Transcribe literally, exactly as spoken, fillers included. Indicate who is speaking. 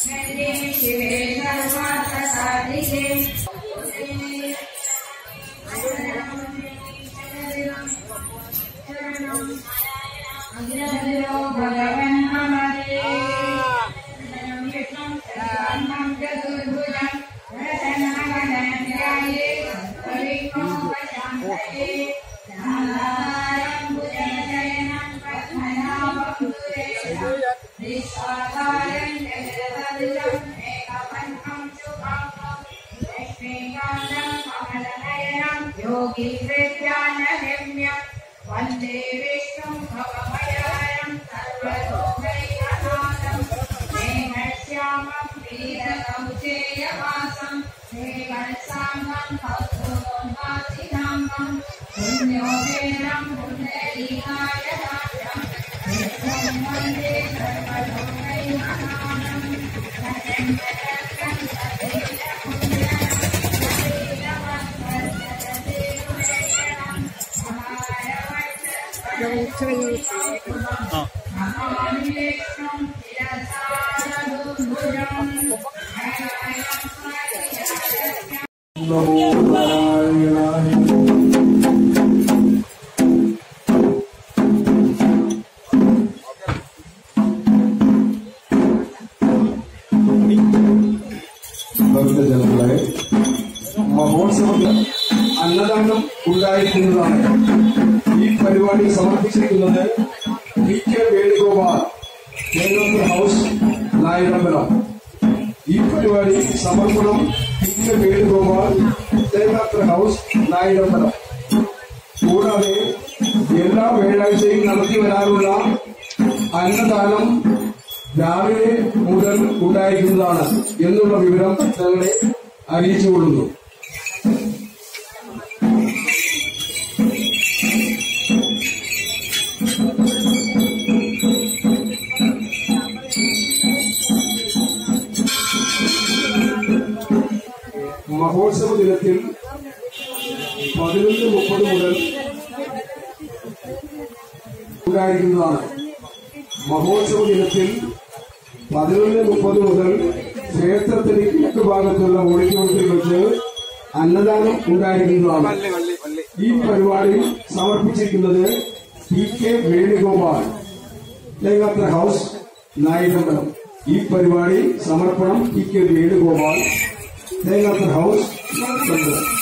Speaker 1: योगी विद्यानगम्यं वन्दे विष्णुं भवभयहरं सर्वलोकैकनाथं मेघश्यामं वीरकौचेयवासं श्रीवत्साङ्गं कौस्तुभोन्वासिनाङ्गं पुण्योपेरं पुण्डरीकायदातं विष्णुं वन्दे सर्वलोकैकनाथं
Speaker 2: ഭക്തജനങ്ങളെ മഹോത്സവത്തിൽ അന്നദാനം ഉണ്ടായിരിക്കുന്നതാണ്. ഈ പരിപാടി സമർപ്പിച്ചിരിക്കുന്നത് പി കെ വേണുഗോപാൽ കേരളത്തിൽ ഹൗസ് നായകമ്പലം. ഈ പരിപാടി സമർപ്പണം പി കെ വേണുഗോപാൽ കേരളത്തിൽ ഹൗസ് നായകമ്പലം. കൂടാതെ എല്ലാ വെള്ളിയാഴ്ചയും നടത്തി വരാറുള്ള അന്നദാനം രാവിലെ മുതൽ ഉണ്ടായിരിക്കുന്നതാണ് എന്നുള്ള വിവരം ഞങ്ങളെ അറിയിച്ചുകൊള്ളുന്നു. മഹോത്സവ ദിനത്തിൽ പതിനൊന്ന് മുപ്പത് മുതൽ ഉണ്ടായിരിക്കുന്നതാണ്. മഹോത്സവ ദിനത്തിൽ പതിനൊന്ന് മുപ്പത് മുതൽ ക്ഷേത്രത്തിന് കിഴക്ക് ഭാഗത്തുള്ള ഓഡിറ്റോറിയത്തിൽ വെച്ച് അന്നദാനം ഉണ്ടായിരിക്കുന്നതാണ്. ഈ പരിപാടി സമർപ്പിച്ചിരിക്കുന്നത് പി കെ വേണുഗോപാൽ കേരളത്തിൽ ഹൗസ് നായകമ്പലം. ഈ പരിപാടി സമർപ്പണം പി കെ വേണുഗോപാൽ കേരളത്തിൽ ഹൗസ് നായകമ്പലം.